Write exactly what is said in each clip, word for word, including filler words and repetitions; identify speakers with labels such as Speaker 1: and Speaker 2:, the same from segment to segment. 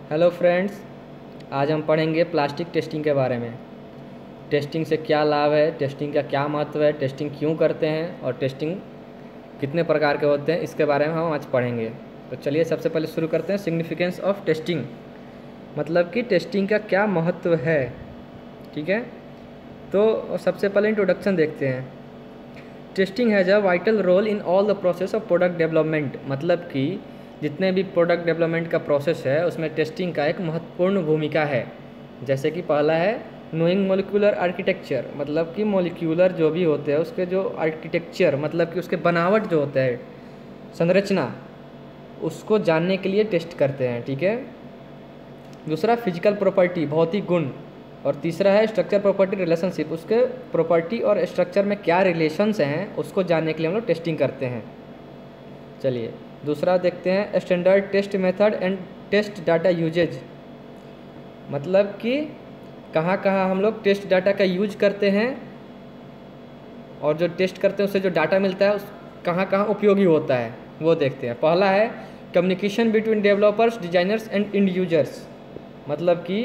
Speaker 1: Hello friends, आज हम पढ़ेंगे प्लास्टिक टेस्टिंग के बारे में। टेस्टिंग से क्या लाभ है, टेस्टिंग का क्या महत्व है, टेस्टिंग क्यों करते हैं और टेस्टिंग कितने प्रकार के होते हैं, इसके बारे में हम आज पढ़ेंगे। तो चलिए सबसे पहले शुरू करते हैं सिग्निफिकेंस ऑफ टेस्टिंग, मतलब कि टेस्टिंग का क्या महत्व है। ठीक है, तो सबसे पहले इंट्रोडक्शन देखते हैं। Testing has a vital role in all the process of product development, मतलब कि जितने भी प्रोडक्ट डेवलपमेंट का प्रोसेस है उसमें टेस्टिंग का एक महत्वपूर्ण भूमिका है। जैसे कि पहला है नोइंग मोलिकुलर आर्किटेक्चर, मतलब कि मोलिक्यूलर जो भी होते हैं उसके जो आर्किटेक्चर, मतलब कि उसके बनावट जो होता है, संरचना, उसको जानने के लिए टेस्ट करते हैं। ठीक है। दूसरा फिजिकल प्रॉपर्टी, भौतिक गुण। और तीसरा है स्ट्रक्चर प्रॉपर्टी रिलेशनशिप, उसके प्रॉपर्टी और स्ट्रक्चर में क्या रिलेशंस हैं उसको जानने के लिए हम लोग टेस्टिंग करते हैं। चलिए दूसरा देखते हैं standard test method and test data usages, मतलब कि कहाँ कहाँ हम लोग टेस्ट डाटा का यूज करते हैं और जो टेस्ट करते हैं उससे जो डाटा मिलता है उस कहाँ कहाँ उपयोगी होता है वो देखते हैं। पहला है communication between developers, designers and end users, मतलब कि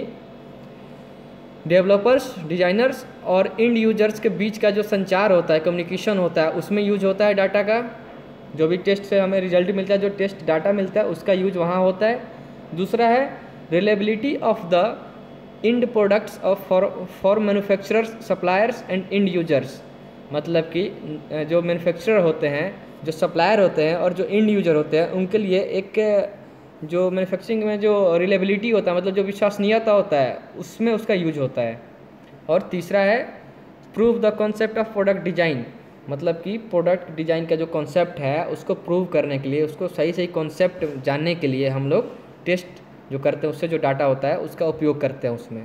Speaker 1: डेवलपर्स, डिजाइनर्स और इंड यूजर्स के बीच का जो संचार होता है, कम्युनिकेशन होता है, उसमें यूज होता है डाटा का। जो भी टेस्ट से हमें रिजल्ट मिलता है, जो टेस्ट डाटा मिलता है, उसका यूज वहाँ होता है। दूसरा है reliability of the end products of for for manufacturers, suppliers and end users, मतलब कि जो मैन्युफैक्चरर होते हैं, जो सप्लायर होते हैं और जो इंड यूजर होते हैं, उनके लिए एक जो मैन्युफैक्चरिंग में जो रिलेबिलिटी होता है, मतलब जो विश्वसनीयता होता है, उसमें उसका यूज होता है। और तीसरा है prove the concept of product design, मतलब कि प्रोडक्ट डिजाइन का जो कॉन्सेप्ट है उसको प्रूव करने के लिए, उसको सही सही कॉन्सेप्ट जानने के लिए हम लोग टेस्ट जो करते हैं, उससे जो डाटा होता है उसका उपयोग करते हैं उसमें।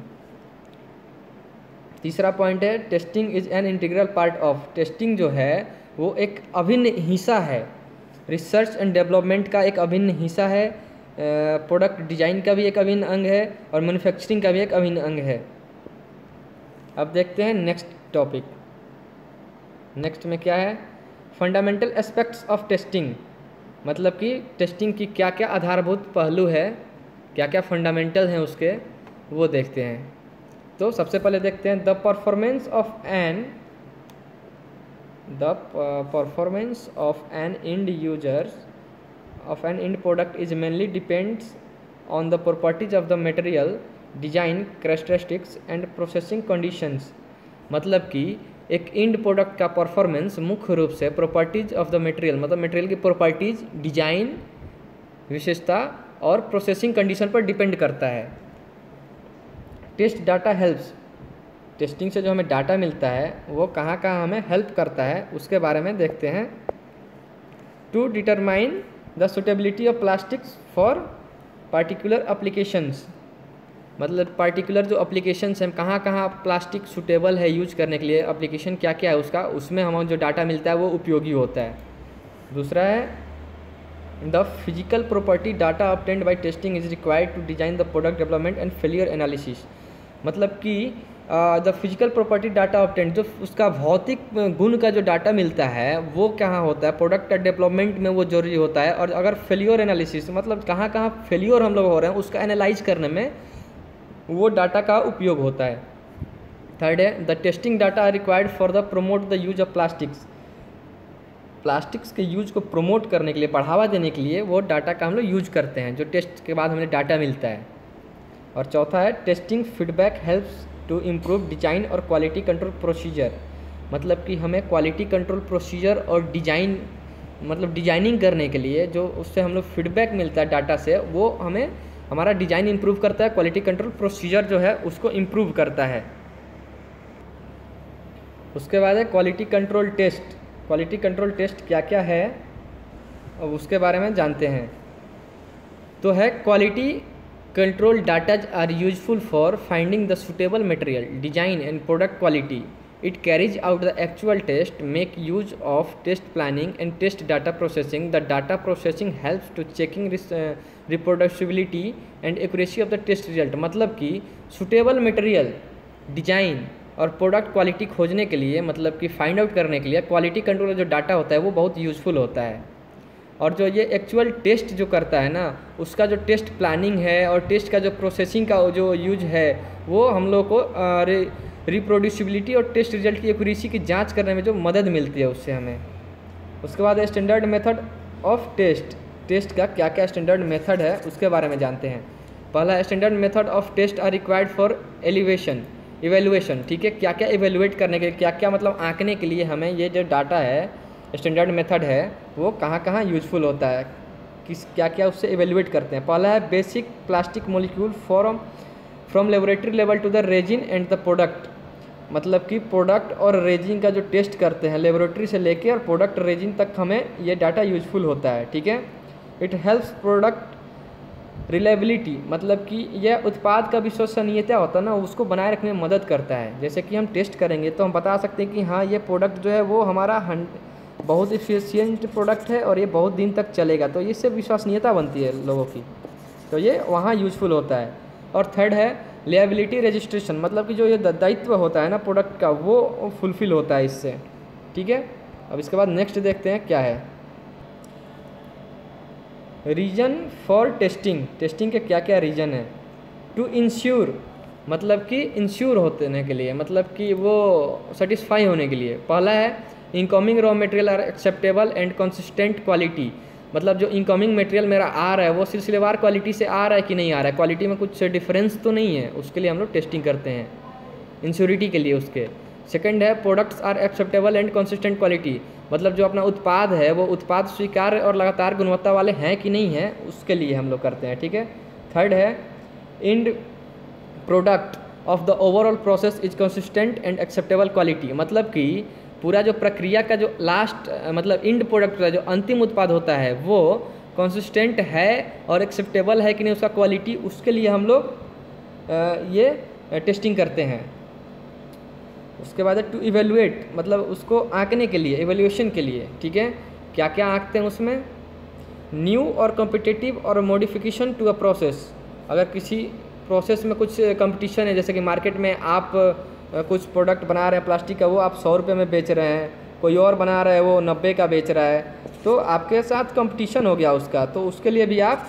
Speaker 1: तीसरा पॉइंट है testing is an integral part of, testing जो है वो एक अभिन्न हिस्सा है, रिसर्च एंड डेवलपमेंट का एक अभिन्न हिस्सा है, प्रोडक्ट डिजाइन का भी एक अभिन्न अंग है और मैन्युफैक्चरिंग का भी एक अभिन्न अंग है। अब देखते हैं नेक्स्ट टॉपिक। नेक्स्ट में क्या है फंडामेंटल एस्पेक्ट्स ऑफ टेस्टिंग, मतलब कि टेस्टिंग की क्या क्या आधारभूत पहलू है, क्या क्या फंडामेंटल हैं उसके, वो देखते हैं। तो सबसे पहले देखते हैं the performance of an the performance of an end users of an end product is mainly depends on the properties of the material, design characteristics and processing conditions, मतलब कि एक इंड प्रोडक्ट का परफॉर्मेंस मुख्य रूप से properties of the material, मतलब material की properties, design विशेषता और प्रोसेसिंग कंडीशन पर डिपेंड करता है। टेस्ट डाटा हेल्प्स, टेस्टिंग से जो हमें डाटा मिलता है वो कहाँ कहाँ हमें हेल्प करता है उसके बारे में देखते हैं। To determine the suitability of plastics for particular applications, मतलब पार्टिकुलर जो अप्लीकेशंस हैं, कहाँ कहाँ प्लास्टिक सुटेबल है यूज करने के लिए, अप्लीकेशन क्या क्या है उसका, उसमें हमें जो डाटा मिलता है वो उपयोगी होता है। दूसरा है the physical property data obtained by testing is required to design the product development and failure analysis, मतलब कि the physical property data obtained, जो उसका भौतिक गुण का जो डाटा मिलता है वो कहाँ होता है, प्रोडक्ट डेवलपमेंट में वो जरूरी होता है। और अगर फेलियर एनालिसिस, मतलब कहाँ कहाँ फेलियर हम लोग हो रहे हैं उसका एनालाइज करने में वो डाटा का उपयोग होता है। थर्ड है the testing data are required for the promote the use of plastics, plastics के यूज को प्रमोट करने के लिए, बढ़ावा देने के लिए वो डाटा का हम लोग यूज करते हैं जो टेस्ट के बाद हमें डाटा मिलता है। और चौथा है testing feedback helps to improve design और क्वालिटी कंट्रोल प्रोसीजर, मतलब कि हमें क्वालिटी कंट्रोल प्रोसीजर और डिजाइन, मतलब डिजाइनिंग करने के लिए जो उससे हम लोग फीडबैक मिलता है डाटा से, वो हमें हमारा डिजाइन इम्प्रूव करता है, क्वालिटी कंट्रोल प्रोसीजर जो है उसको इम्प्रूव करता है। उसके बाद है quality control test, quality control test क्या क्या है अब उसके बारे में जानते हैं। तो है quality control data are useful for finding the suitable material, design and product quality. It carries out the actual test, make use of test planning and test data processing. The data processing helps to checking uh, reproducibility and accuracy of the test result, मतलब कि suitable material, design और product quality खोजने के लिए, मतलब कि find out करने के लिए क्वालिटी कंट्रोल जो डाटा होता है वो बहुत यूज़फुल होता है। और जो ये एक्चुअल टेस्ट जो करता है ना, उसका जो टेस्ट प्लानिंग है और टेस्ट का जो प्रोसेसिंग का जो यूज है, वो हम लोग को रिप्रोड्यूसिबिलिटी और टेस्ट रिजल्ट की एक्यूरेसी की जांच करने में जो मदद मिलती है उससे हमें। उसके बाद standard method of test, test का क्या क्या स्टैंडर्ड मेथड है उसके बारे में जानते हैं। पहला, standard method of test are required for elevation evaluation, ठीक है, क्या क्या इवेल्युएट करने के लिए, क्या क्या मतलब आंकने के लिए हमें ये जो डाटा है, स्टैंडर्ड मेथड है, वो कहाँ कहाँ यूजफुल होता है, किस क्या क्या उससे इवेल्युएट करते हैं। पहला है basic plastic molecule from from laboratory level to the resin and the product, मतलब कि प्रोडक्ट और रेजिन का जो टेस्ट करते हैं लेबोरेटरी से लेके और प्रोडक्ट रेजिन तक हमें ये डाटा यूजफुल होता है, ठीक है। इट हेल्प्स प्रोडक्ट रिलायबिलिटी, मतलब कि यह उत्पाद का विश्वसनीयता होता है ना, उसको बनाए रखने में मदद करता है। जैसे कि हम टेस्ट करेंगे तो हम बता सकते हैं कि हाँ ये प्रोडक्ट जो है वो हमारा बहुत इफिशियंट प्रोडक्ट है और ये बहुत दिन तक चलेगा, तो इससे विश्वसनीयता बनती है लोगों की, तो ये वहाँ यूजफुल होता है। और थर्ड है लिएबिलिटी रजिस्ट्रेशन, मतलब कि जो ये दायित्व होता है ना प्रोडक्ट का, वो फुलफिल होता है इससे, ठीक है। अब इसके बाद नेक्स्ट देखते हैं क्या है रीजन फॉर टेस्टिंग, टेस्टिंग के क्या क्या रीजन है। टू इंश्योर, मतलब कि इंश्योर होने के लिए, मतलब कि वो सेटिस्फाई होने के लिए। पहला है incoming raw material are acceptable and consistent quality, मतलब जो इनकमिंग मटेरियल मेरा आ रहा है वो सिलसिलेवार क्वालिटी से आ रहा है कि नहीं आ रहा है, क्वालिटी में कुछ डिफरेंस तो नहीं है, उसके लिए हम लोग टेस्टिंग करते हैं इंश्योरिटी के लिए उसके। सेकंड है products are acceptable and consistent quality, मतलब जो अपना उत्पाद है वो उत्पाद स्वीकार्य और लगातार गुणवत्ता वाले हैं कि नहीं है, उसके लिए हम लोग करते हैं, ठीक है। थर्ड है end product of the overall process is consistent and acceptable quality, मतलब कि पूरा जो प्रक्रिया का जो लास्ट मतलब इंड प्रोडक्ट का जो अंतिम उत्पाद होता है वो कंसिस्टेंट है और एक्सेप्टेबल है कि नहीं उसका क्वालिटी, उसके लिए हम लोग ये टेस्टिंग करते हैं। उसके बाद टू इवेलुएट, मतलब उसको आंकने के लिए, इवेल्युएशन के लिए, ठीक है। क्या क्या आंकते हैं उसमें, न्यू और कॉम्पिटिटिव और मॉडिफिकेशन टू अ प्रोसेस, अगर किसी प्रोसेस में कुछ कंपटीशन है, जैसे कि मार्केट में आप कुछ प्रोडक्ट बना रहे हैं प्लास्टिक का, वो आप सौ रुपये में बेच रहे हैं, कोई और बना रहा है वो नब्बे का बेच रहा है, तो आपके साथ कंपटीशन हो गया उसका, तो उसके लिए भी आप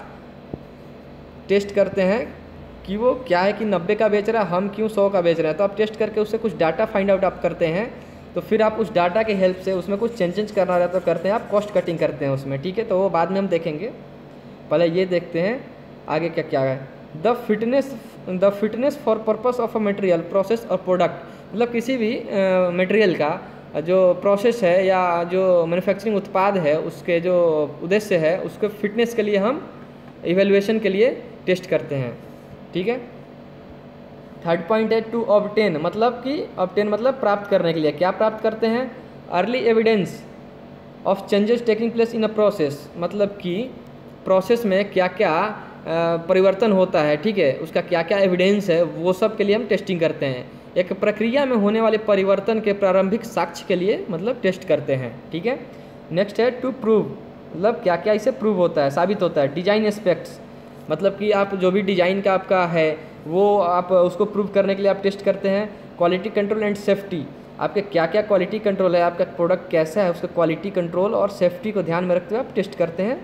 Speaker 1: टेस्ट करते हैं कि वो क्या है कि नब्बे का बेच रहा है, हम क्यों सौ का बेच रहे हैं, तो आप टेस्ट करके उससे कुछ डाटा फाइंड आउट आप करते हैं, तो फिर आप उस डाटा के हेल्प से उसमें कुछ चेंजेस करना रहता तो करते हैं, आप कॉस्ट कटिंग करते हैं उसमें, ठीक है। तो वो बाद में हम देखेंगे, पहले ये देखते हैं आगे क्या क्या है। The fitness the fitness for purpose of a material process और प्रोडक्ट, मतलब किसी भी मटेरियल uh, का जो प्रोसेस है या जो मैन्युफैक्चरिंग उत्पाद है उसके जो उद्देश्य है उसके फिटनेस के लिए हम इवेल्युएशन के लिए टेस्ट करते हैं, ठीक है। थर्ड पॉइंट है टू ऑब्टेन, मतलब कि ऑब्टेन मतलब प्राप्त करने के लिए, क्या प्राप्त करते हैं, early evidence of changes taking place in a process, मतलब कि प्रोसेस में क्या क्या परिवर्तन होता है, ठीक है, उसका क्या क्या एविडेंस है, वो सब के लिए हम टेस्टिंग करते हैं। एक प्रक्रिया में होने वाले परिवर्तन के प्रारंभिक साक्ष्य के लिए मतलब टेस्ट करते हैं, ठीक है। नेक्स्ट है टू प्रूव, मतलब क्या क्या इसे प्रूव होता है, साबित होता है। डिजाइन एस्पेक्ट्स, मतलब कि आप जो भी डिज़ाइन का आपका है वो आप उसको प्रूव करने के लिए आप टेस्ट करते हैं। क्वालिटी कंट्रोल एंड सेफ्टी, आपके क्या क्या क्वालिटी कंट्रोल है, आपका प्रोडक्ट कैसा है, उसका क्वालिटी कंट्रोल और सेफ्टी को ध्यान में रखते हुए आप टेस्ट करते हैं।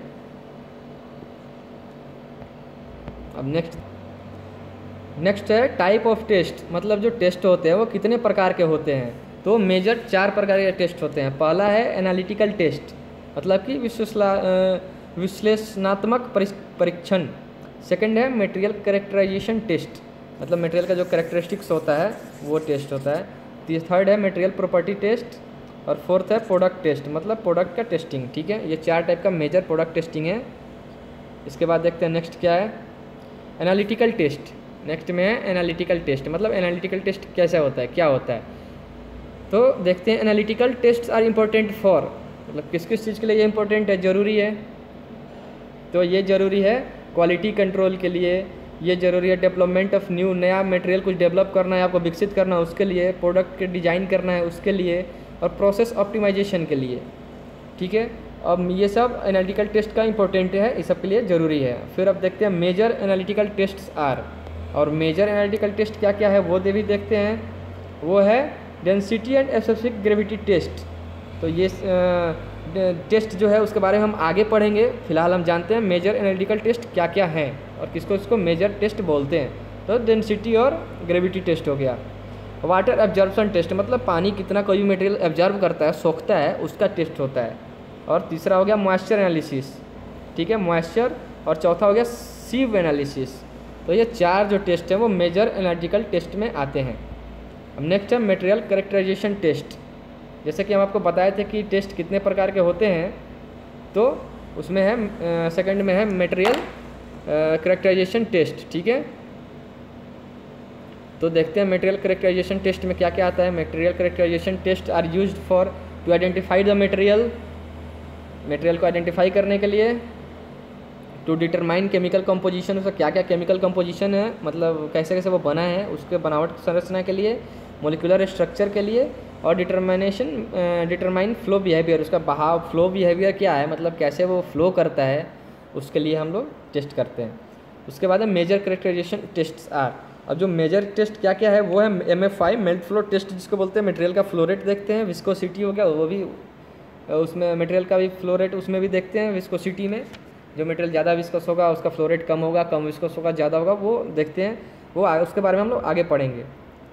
Speaker 1: अब नेक्स्ट नेक्स्ट है टाइप ऑफ टेस्ट, मतलब जो टेस्ट होते हैं वो कितने प्रकार के होते हैं, तो मेजर चार प्रकार के टेस्ट होते हैं। पहला है एनालिटिकल टेस्ट, मतलब कि विश्लेषणा विश्लेषणात्मक परीक्षण। सेकंड है मटेरियल कैरेक्टराइजेशन टेस्ट, मतलब मटेरियल का जो कैरेक्टरिस्टिक्स होता है वो टेस्ट होता है। थर्ड है मटेरियल प्रॉपर्टी टेस्ट और फोर्थ है प्रोडक्ट टेस्ट, मतलब प्रोडक्ट का टेस्टिंग, ठीक है। ये चार टाइप का मेजर प्रोडक्ट टेस्टिंग है। इसके बाद देखते हैं नेक्स्ट क्या है, एनालिटिकल टेस्ट। नेक्स्ट में है एनालिटिकल टेस्ट, मतलब एनालिटिकल टेस्ट कैसा होता है, क्या होता है, तो देखते हैं। Analytical test are important for, मतलब किस किस चीज़ के लिए ये इम्पोर्टेंट है, ज़रूरी है, तो ये ज़रूरी है क्वालिटी कंट्रोल के लिए, ये ज़रूरी है डेवलपमेंट ऑफ न्यू, नया मटेरियल कुछ डेवलप करना है आपको, विकसित करना है उसके लिए, प्रोडक्ट के डिज़ाइन करना है उसके लिए, और प्रोसेस ऑप्टिमाइजेशन के लिए, ठीक है। अब ये सब एनालिटिकल टेस्ट का इंपॉर्टेंट है, इस सब के लिए ज़रूरी है। फिर अब देखते हैं मेजर एनालिटिकल टेस्ट्स आर, और मेजर एनालिटिकल टेस्ट क्या क्या है वो भी देखते हैं। वो है density and specific gravity test, तो ये टेस्ट जो है उसके बारे में हम आगे पढ़ेंगे। फिलहाल हम जानते हैं मेजर एनालिटिकल टेस्ट क्या क्या हैं और किसको इसको मेजर टेस्ट बोलते हैं। तो डेंसिटी और ग्रेविटी टेस्ट हो गया। वाटर एब्जॉर्प्शन टेस्ट मतलब पानी कितना कोई भी मटेरियल एब्जॉर्ब करता है, सोखता है, उसका टेस्ट होता है। और तीसरा हो गया मॉइस्चर एनालिसिस, ठीक है, मॉइस्चर। और चौथा हो गया सीव एनालिसिस। तो ये चार जो टेस्ट हैं वो मेजर एनालिटिकल टेस्ट में आते हैं। अब नेक्स्ट है मटेरियल कैरेक्टराइजेशन टेस्ट। जैसे कि हम आपको बताए थे कि टेस्ट कितने प्रकार के होते हैं, तो उसमें है सेकंड में है मटेरियल कैरेक्टराइजेशन टेस्ट, ठीक है। तो देखते हैं मटेरियल कैरेक्टराइजेशन टेस्ट में क्या क्या आता है। Material characterization test are used for to identify the material, material को आइडेंटिफाई करने के लिए। टू डिटरमाइन केमिकल कंपोजिशन, उसका क्या क्या केमिकल कंपोजिशन है, मतलब कैसे कैसे वो बना है, उसके बनावट संरचना के लिए। मोलिकुलर स्ट्रक्चर के लिए। और डिटरमिनेशन डिटरमाइन फ्लो बिहेवियर, उसका बहाव फ्लो बिहेवियर क्या है, मतलब कैसे वो फ्लो करता है, उसके लिए हम लोग टेस्ट करते हैं। उसके बाद है मेजर कैरेक्टराइजेशन टेस्ट्स आर। अब जो मेजर टेस्ट क्या क्या है वो है M F I melt flow test, जिसको बोलते हैं। मटेरियल का फ्लो रेट देखते हैं। विस्कोसिटी हो गया, वो भी उसमें मटेरियल का भी फ्लो रेट उसमें भी देखते हैं। विस्कोसिटी में जो मटेरियल ज़्यादा विस्कस होगा उसका फ्लो रेट कम होगा, कम विस्कस होगा ज़्यादा होगा, वो देखते हैं। वो उसके बारे में हम लोग आगे पढ़ेंगे।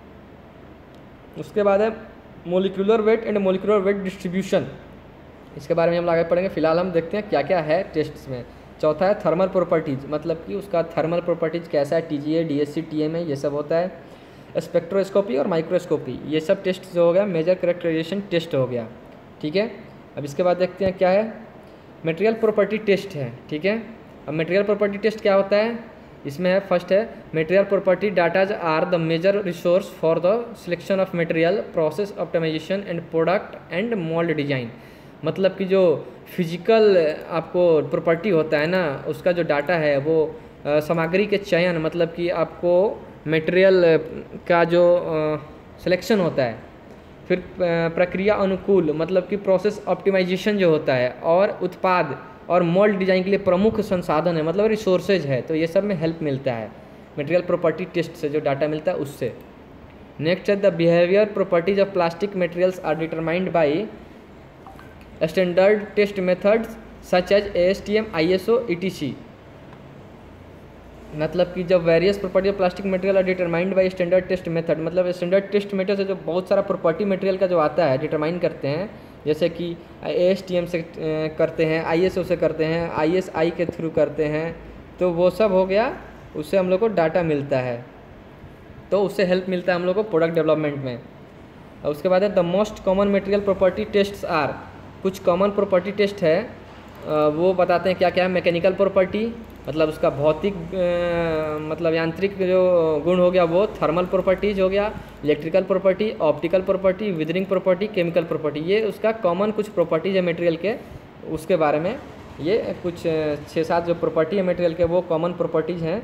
Speaker 1: उसके बाद है molecular weight and molecular weight distribution, इसके बारे में हम आगे पढ़ेंगे। फिलहाल हम देखते हैं क्या क्या है टेस्ट्स में। चौथा है थर्मल प्रॉपर्टीज़, मतलब कि उसका थर्मल प्रॉपर्टीज़ कैसा है, T G A, D S C, T M A, ये सब होता है। स्पेक्ट्रोस्कोपी और माइक्रोस्कोपी, ये सब टेस्ट जो हो गया मेजर कैरेक्टराइजेशन टेस्ट हो गया, ठीक है। अब इसके बाद देखते हैं क्या है मटेरियल प्रॉपर्टी टेस्ट है, ठीक है। अब मटेरियल प्रॉपर्टी टेस्ट क्या होता है, इसमें है फर्स्ट है material property datas are the major resource for the selection of material, process optimization and product and mould design. मतलब कि जो फिजिकल आपको प्रॉपर्टी होता है ना, उसका जो डाटा है वो आ, सामग्री के चयन, मतलब कि आपको मटेरियल का जो सिलेक्शन होता है, फिर प्रक्रिया अनुकूल मतलब कि प्रोसेस ऑप्टिमाइजेशन जो होता है, और उत्पाद और मोल्ड डिजाइन के लिए प्रमुख संसाधन है, मतलब रिसोर्सेज है। तो ये सब में हेल्प मिलता है मटेरियल प्रॉपर्टी टेस्ट से, जो डाटा मिलता है उससे। नेक्स्ट है the behaviour properties of plastic materials are determined by standard test methods such as A S T M, I S O, E T C. मतलब कि जब various property of plastic material are determined by standard test method, मतलब standard test method से जो बहुत सारा property material का जो आता है डिटरमाइन करते हैं, जैसे कि ए एस टी एम से करते हैं, आई एस ओ से करते हैं, आई एस आई के थ्रू करते हैं, तो वो सब हो गया, उससे हम लोग को डाटा मिलता है, तो उससे हेल्प मिलता है हम लोग को प्रोडक्ट डेवलपमेंट में। और उसके बाद है the most common material property tests are, कुछ कॉमन प्रॉपर्टी टेस्ट है वो बताते हैं क्या क्या है। मैकेनिकल प्रॉपर्टी, मतलब उसका भौतिक मतलब यांत्रिक जो गुण हो गया वो। थर्मल प्रॉपर्टीज हो गया, electrical property, optical property, weathering property, chemical property, ये उसका कॉमन कुछ प्रॉपर्टीज है मटेरियल के, उसके बारे में ये कुछ छः सात जो प्रॉपर्टी है मटेरियल के वो कॉमन प्रॉपर्टीज हैं।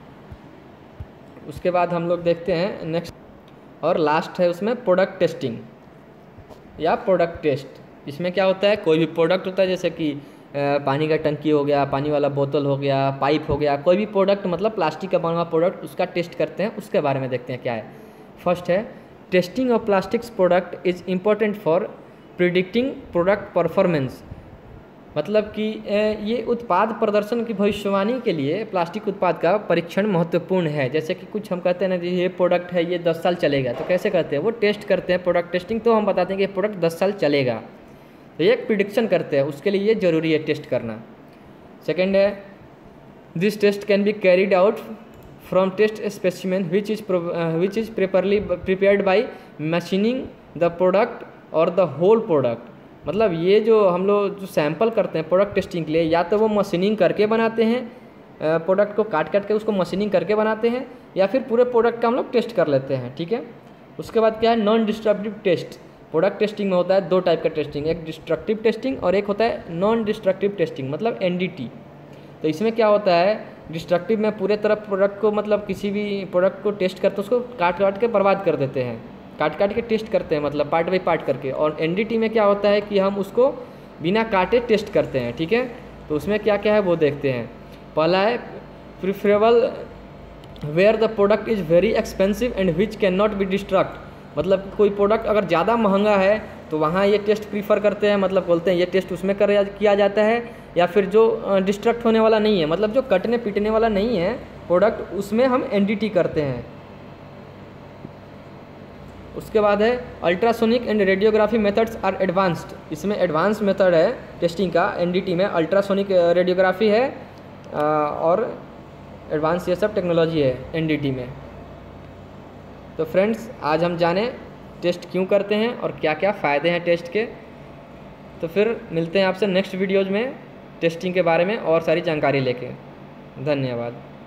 Speaker 1: उसके बाद हम लोग देखते हैं नेक्स्ट और लास्ट है उसमें प्रोडक्ट टेस्टिंग या प्रोडक्ट टेस्ट। इसमें क्या होता है, कोई भी प्रोडक्ट होता है, जैसे कि पानी का टंकी हो गया, पानी वाला बोतल हो गया, पाइप हो गया, कोई भी प्रोडक्ट मतलब प्लास्टिक का बना हुआ प्रोडक्ट, उसका टेस्ट करते हैं, उसके बारे में देखते हैं क्या है। फर्स्ट है testing of plastics product is important for predicting product performance, मतलब कि ये उत्पाद प्रदर्शन की भविष्यवाणी के लिए प्लास्टिक उत्पाद का परीक्षण महत्वपूर्ण है। जैसे कि कुछ हम कहते हैं ना, ये प्रोडक्ट है ये दस साल चलेगा, तो कैसे करते हैं, वो टेस्ट करते हैं प्रोडक्ट टेस्टिंग, तो हम बताते हैं कि ये प्रोडक्ट दस साल चलेगा, तो ये एक प्रिडिक्शन करते हैं, उसके लिए ये जरूरी है टेस्ट करना। सेकेंड है this test can be carried out from test specimen which is which is properly prepared by machining the product और द होल प्रोडक्ट। मतलब ये जो हम लोग जो सैंपल करते हैं प्रोडक्ट टेस्टिंग के लिए, या तो वो मशीनिंग करके बनाते हैं, प्रोडक्ट को काट काट के उसको मशीनिंग करके बनाते हैं, या फिर पूरे प्रोडक्ट का हम लोग टेस्ट कर लेते हैं, ठीक है। उसके बाद क्या है non destructive test. Product testing में होता है दो टाइप का टेस्टिंग, एक डिस्ट्रक्टिव टेस्टिंग और एक होता है नॉन डिस्ट्रक्टिव टेस्टिंग, मतलब एन डी टी। तो इसमें क्या होता है, डिस्ट्रक्टिव में पूरे तरफ प्रोडक्ट को मतलब किसी भी प्रोडक्ट को टेस्ट करते उसको काट काट के बर्बाद कर देते हैं, काट काट के टेस्ट करते हैं, मतलब पार्ट बाई पार्ट करके। और एन डी टी में क्या होता है कि हम उसको बिना काटे टेस्ट करते हैं, ठीक है। तो उसमें क्या क्या है वो देखते हैं। पहला है preferable where the product is very expensive and which can not be destruct, मतलब कोई प्रोडक्ट अगर ज़्यादा महंगा है तो वहाँ ये टेस्ट प्रीफर करते हैं, मतलब बोलते हैं ये टेस्ट उसमें कर किया जाता है, या फिर जो डिस्ट्रक्ट होने वाला नहीं है, मतलब जो कटने पीटने वाला नहीं है प्रोडक्ट, उसमें हम एन डी टी करते हैं। उसके बाद है ultrasonic and radiography methods are advanced, इसमें एडवांस मेथड है टेस्टिंग का। एन डी टी में अल्ट्रासोनिक रेडियोग्राफी है और एडवांस ये सब टेक्नोलॉजी है एन डी टी में। तो फ्रेंड्स, आज हम जाने टेस्ट क्यों करते हैं और क्या क्या फ़ायदे हैं टेस्ट के। तो फिर मिलते हैं आपसे नेक्स्ट वीडियोज़ में टेस्टिंग के बारे में और सारी जानकारी लेके। धन्यवाद।